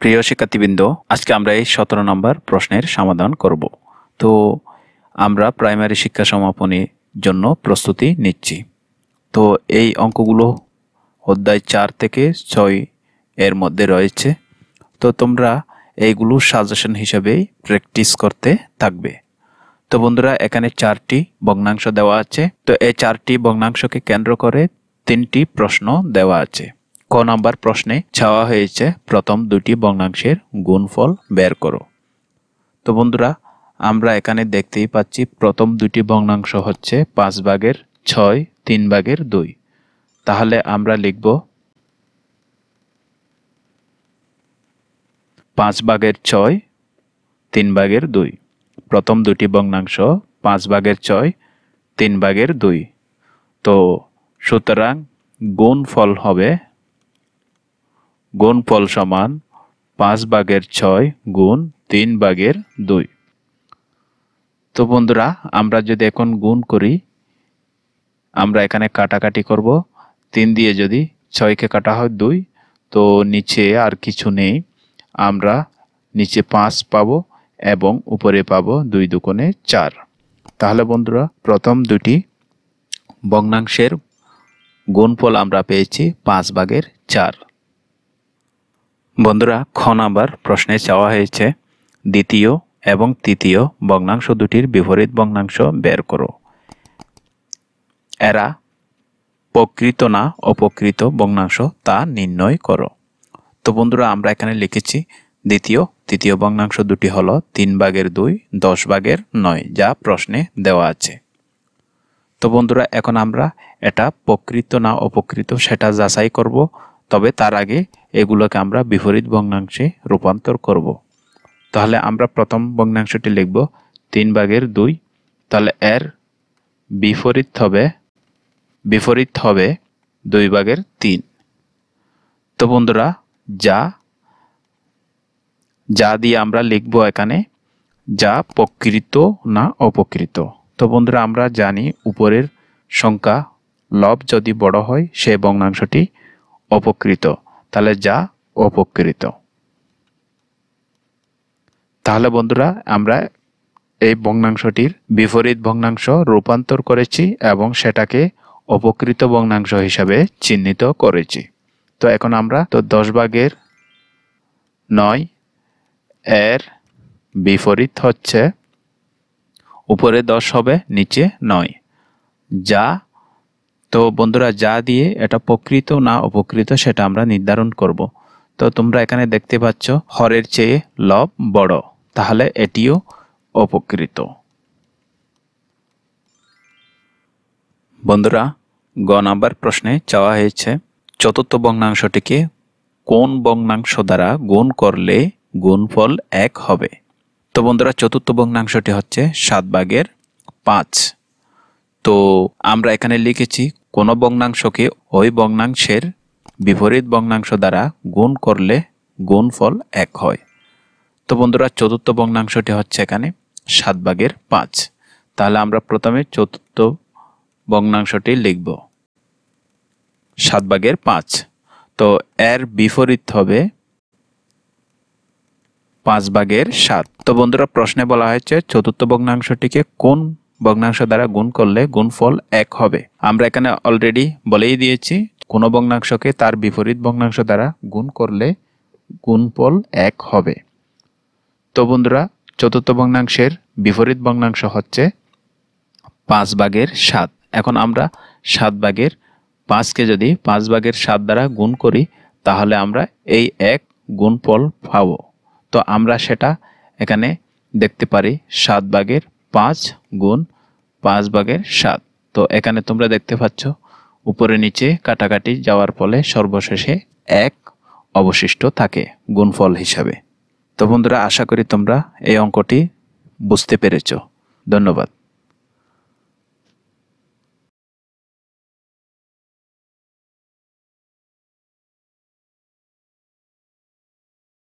প্রিয় শিক্ষার্থীবৃন্দ, আজকে আমরা এই 17 নম্বর প্রশ্নের সমাধান করব। তো আমরা প্রাইমারি শিক্ষা সমাপনীর জন্য প্রস্তুতি নিচ্ছি। তো এই অঙ্কগুলো অধ্যায় 4 থেকে 6 এর মধ্যে রয়েছে। তো তোমরা এইগুলো সাজেশন হিসেবেই প্র্যাকটিস করতে থাকবে। তো বন্ধুরা, এখানে 4টি ভগ্নাংশ দেওয়া আছে। তো এই 4টি ভগ্নাংশকে কেন্দ্র করে 3টি প্রশ্ন দেওয়া আছে। ক নাম্বার প্রশ্নে চাওয়া হয়েছে প্রথম দুটি ভগ্নাংশের গুণফল বের করো। তো বন্ধুরা, আমরা এখানে দেখতেই পাচ্ছি প্রথম দুটি ভগ্নাংশ হচ্ছে 5/6, 3/2। তাহলে আমরা লিখব 5/6, 3/2। প্রথম দুটি ভগ্নাংশ 5/6, 3/2। তো সুতরাং গুণফল সমান 5/6 গুণ 3/2। তো বন্ধুরা, আমরা যদি এখন গুণ করি, আমরা এখানে কাটাকাটি করব। 3 দিয়ে যদি 6কে কাটা হয় 2, তো নিচে আর কিছু নেই। আমরা নিচে 5 পাবো এবং উপরে পাবো 2 দুগুণে 4। তাহলে বন্ধুরা, প্রথম দুটি ভগ্নাংশের গুণফল আমরা পেয়েছি 5/4। বন্ধুরা, খ নাম্বার প্রশ্নে চাওয়া হয়েছে দ্বিতীয় এবং তৃতীয় ভগ্নাংশ দুটির বিপরীত ভগ্নাংশ বের করো। এরা প্রকৃত না অপ্রকৃত ভগ্নাংশ তা নির্ণয় করো। তো বন্ধুরা, আমরা এখানে লিখেছি তৃতীয় ভগ্নাংশ দুটি হলো 3/2, 10/9, যা প্রশ্নে দেওয়া আছে। তো বন্ধুরা, এখন আমরা এটা প্রকৃত না অপ্রকৃত সেটা যাচাই করব। তবে তার আগে এগুলোকে আমরা বিপরীত ভগ্নাংশে রূপান্তর করব। তাহলে আমরা প্রথম ভগ্নাংশটি লিখব 3/2। তাহলে এর বিপরীত হবে 2/3। তো বন্ধুরা, যা দিয়ে আমরা লিখব এখানে যা প্রকৃত না অপ্রকৃত। তো বন্ধুরা, আমরা জানি উপরের সংখ্যা লব যদি বড় হয় সেই ভগ্নাংশটি অপ্রকৃত। তাহলে যা অপ্রকৃত। তাহলে বন্ধুরা, আমরা এই ভগ্নাংশটির বিপরীত ভগ্নাংশ রূপান্তর করেছি এবং সেটাকে অপ্রকৃত ভগ্নাংশ হিসাবে চিহ্নিত করেছি। তো এখন আমরা 10/9 এর বিপরীত হচ্ছে উপরে 10 হবে, নিচে 9। তো বন্ধুরা, যা দিয়ে এটা প্রকৃত না অপ্রকৃত সেটা আমরা নির্ধারণ করব। তো তোমরা এখানে দেখতে পাচ্ছ হরের চেয়ে লব বড়, তাহলে এটিও অপ্রকৃত। বন্ধুরা, গ নাম্বার প্রশ্নে চাওয়া হয়েছে চতুর্থ ভগ্নাংশটিকে কোন ভগ্নাংশ দ্বারা গুণ করলে গুণফল 1 হবে। তো বন্ধুরা, চতুর্থ ভগ্নাংশটি হচ্ছে 7/5। তো আমরা এখানে লিখেছি কোন ভগ্নাংশকে ওই ভগ্নাংশের বিপরীত ভগ্নাংশ দ্বারা গুণ করলে গুণফল 1 হয়। তো বন্ধুরা, চতুর্থ ভগ্নাংশটি হচ্ছে এখানে 7/5। তাহলে আমরা প্রথমে চতুর্থ ভগ্নাংশটি লিখব 7/5। তো এর বিপরীত হবে 5/7। তো বন্ধুরা, প্রশ্নে বলা হয়েছে চতুর্থ ভগ্নাংশটিকে কোন ভগ্নাংশ দ্বারা গুণ করলে গুণফল 1 হবে। আমরা এখানে অলরেডি বলেই দিয়েছি কোন ভগ্নাংশকে তার বিপরীত ভগ্নাংশ দ্বারা গুণ করলে গুণফল 1 হবে। তো বন্ধুরা, চতুর্থ ভগ্নাংশের বিপরীত ভগ্নাংশ হচ্ছে 5/7। এখন আমরা 7/5কে যদি 5/7 দ্বারা গুণ করি, তাহলে আমরা এই 1 গুণফল পাব। তো আমরা সেটা এখানে দেখতে পারি 7/5 গুণ 5/7। তো এখানে তোমরা দেখতে পাচ্ছ উপরে নিচে কাটাকাটি যাওয়ার ফলে সর্বশেষে 1 অবশিষ্ট থাকে গুণফল হিসাবে। তো বন্ধুরা, আশা করি তোমরা এই অঙ্কটি বুঝতে পেরেছ। ধন্যবাদ।